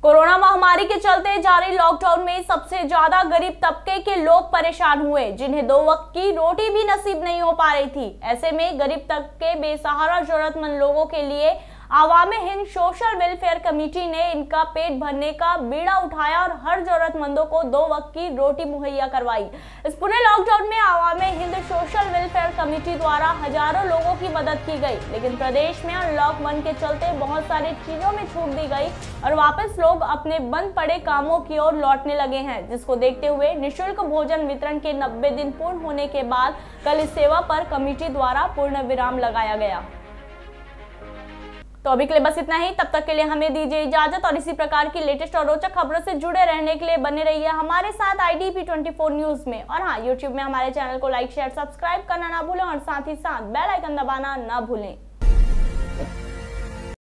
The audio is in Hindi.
कोरोना महामारी के चलते जारी लॉकडाउन में सबसे ज्यादा गरीब तबके के लोग परेशान हुए, जिन्हें 2 वक्त की रोटी भी नसीब नहीं हो पा रही थी। ऐसे में गरीब तबके बेसहारा जरूरतमंद लोगों के लिए Awame Hind social welfare committee ने इनका पेट भरने का बीड़ा उठाया और हर जरूरतमंदों को 2 वक्त की रोटी मुहैया करवाई। इस पूरे लॉकडाउन में Awame Hind social welfare committee द्वारा हजारों लोगों की मदद की गई, लेकिन प्रदेश में अनलॉक 1 के चलते बहुत सारी चीजों में छूट दी गई और वापस लोग अपने बंद पड़े कामों की ओर लौटने लगे हैं, जिसको देखते हुए निःशुल्क भोजन वितरण के 90 दिन पूर्ण होने के बाद कल इस सेवा पर कमेटी द्वारा पूर्ण विराम लगाया गया। तो अभी के लिए बस इतना ही। तब तक के लिए हमें दीजिए इजाजत और इसी प्रकार की लेटेस्ट और रोचक खबरों से जुड़े रहने के लिए बने रहिए हमारे साथ IDP 24 न्यूज में। और हाँ, YouTube में हमारे चैनल को लाइक शेयर सब्सक्राइब करना ना भूलें और साथ ही साथ बेल आइकन दबाना ना भूलें।